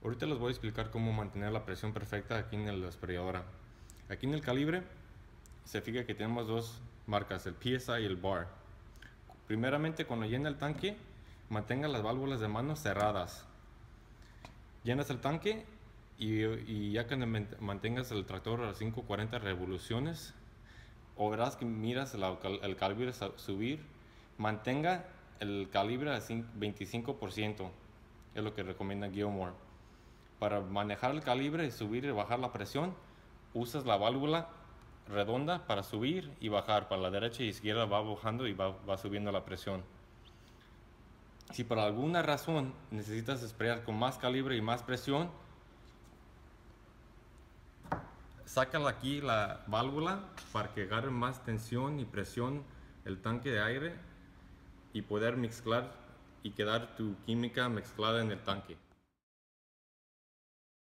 Ahorita les voy a explicar cómo mantener la presión perfecta aquí en la aspiradora. Aquí en el calibre se fija que tenemos dos marcas, el PSI y el bar. Primeramente, cuando llena el tanque, mantenga las válvulas de mano cerradas. Llenas el tanque y ya que mantengas el tractor a 540 revoluciones, o verás que miras el calibre subir, mantenga el calibre a 25%, es lo que recomienda Gilmore. Para manejar el calibre, subir y bajar la presión, usas la válvula redonda para subir y bajar. Para la derecha y izquierda va bajando y va subiendo la presión. Si por alguna razón necesitas sprayar con más calibre y más presión, sácala aquí la válvula para que agarre más tensión y presión el tanque de aire y poder mezclar y quedar tu química mezclada en el tanque.